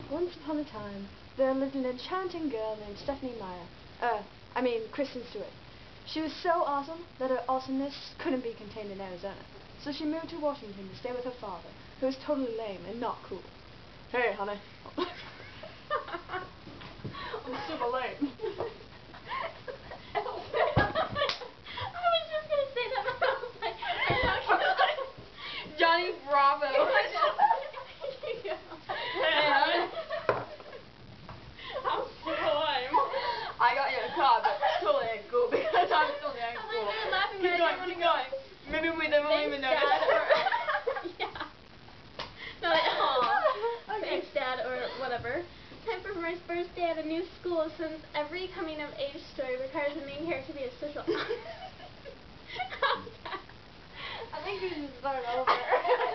Once upon a time, there lived an enchanting girl named Stephanie Meyer. Kristen Stewart. She was so awesome that her awesomeness couldn't be contained in Arizona. So she moved to Washington to stay with her father, who was totally lame and not cool. Hey, honey. I'm super lame. I was just gonna say that, but I was like, Johnny Bravo. Hey, honey. I'm super lame. I got you a car, but totally ain't cool because I'm still ain't cool. We were laughing, Keep going, keep going. Maybe we don't even know. Yeah. No, like, aw. Thanks, Dad, or whatever. Time for my first day at a new school, since every coming of age story requires the main character to be a social I think we should start over.